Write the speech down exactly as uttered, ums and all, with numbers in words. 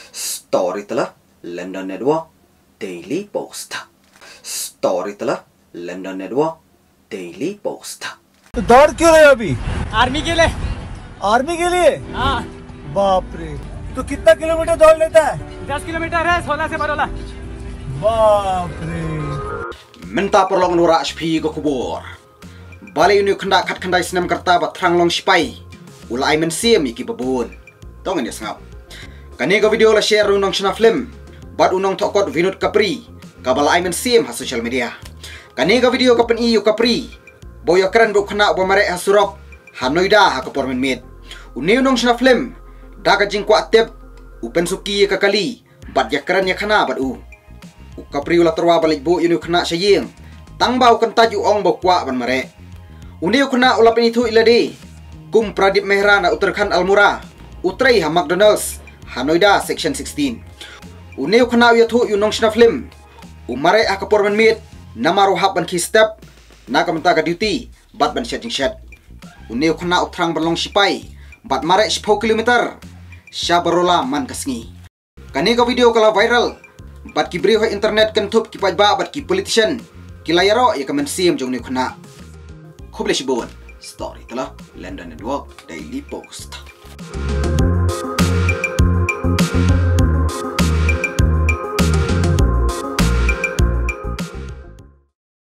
Story telah London Network Daily Post. Story telah London Network Daily Post. तो दौड़ क्यों रहे हो अभी? आर्मी के लिए। आर्मी के लिए? हाँ। बाप रे, तो कितना किलोमीटर दौड़ लेता है? दस किलोमीटर है, सोलह से बरोला। बाप रे। Minta perlongan ura H P ke kubur. Balai uni kenda kat kendai senam kerta batrang long sipai. Ula ai mensim iki babun. Tong ini sengap. Kani ka video la share unong shina film. Bat unong tokot Vinod Kapri. Kabala ai mensim ha social media. Kani ka video kapen iu Kapri. Boyo keren bu kena bomare ha surop. Hanoida ha kapor men mit. Uni unong shina film. Daga jingkwa tep. Upen suki ka kali. Bat ya keren ya kana bat u. Kapri ula terwa balik bu yunu kena saying. Tang bau kan taju ong bau kwa ban mare. Uni kena ula penitu ilade. Kum Pradip Mehra na Uttarakhand Almora. Utrai ha McDonald's. Hanoida section sixteen. Uni kena yatu yunong shina film. Umare ha kapor ban mit. Namaru hap ban ki step. Na kamenta ka duty. Bat ban setting shed. Uni kena utrang berlong sipai. Bat mare sepuluh kilometer. Syabarola man kasngi. Kani ka video kala viral. Bat ki beri internet kan tup ki pajba bat ki politician ki layaro ya kamen sim jong ni khna khoble shibon story telah London Network Daily Post.